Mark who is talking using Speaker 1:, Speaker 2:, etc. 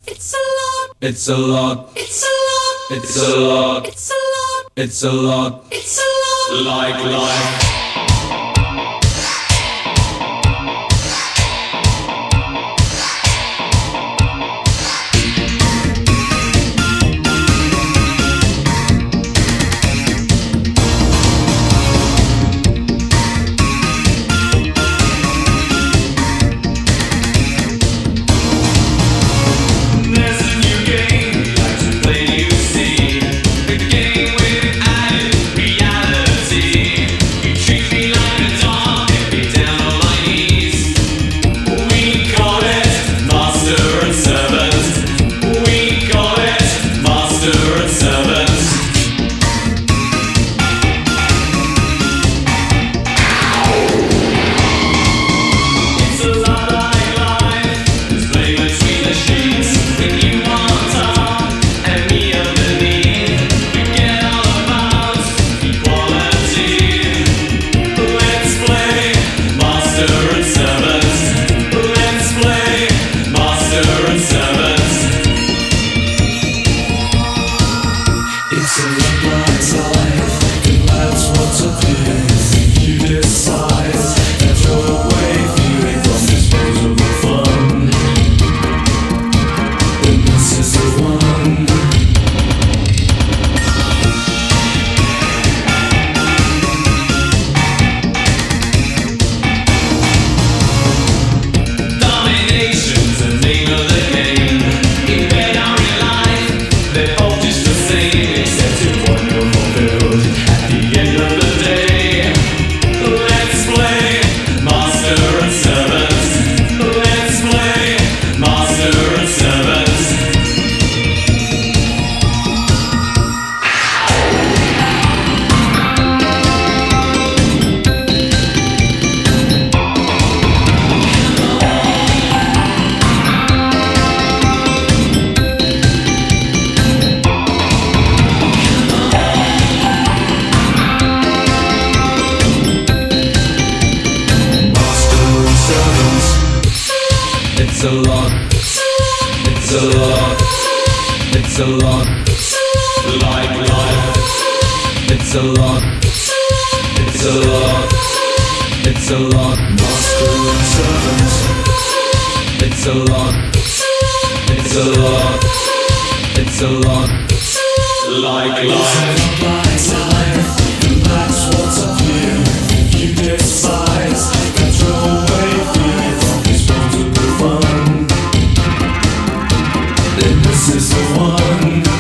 Speaker 1: It's a lot.
Speaker 2: It's a lot.
Speaker 1: It's a lot.
Speaker 2: It's a lot.
Speaker 1: It's a lot.
Speaker 2: It's a lot.
Speaker 1: It's a lot.
Speaker 2: Like life. It's a lot. It's a lot. It's a lot. Like life. It's a lot. It's a lot. It's a lot. Master and servants. It's a lot. It's a lot. It's a lot. Like life. It's life. And that's what's up here. You despise. Control away fear from this world to the fun. Then this is the one.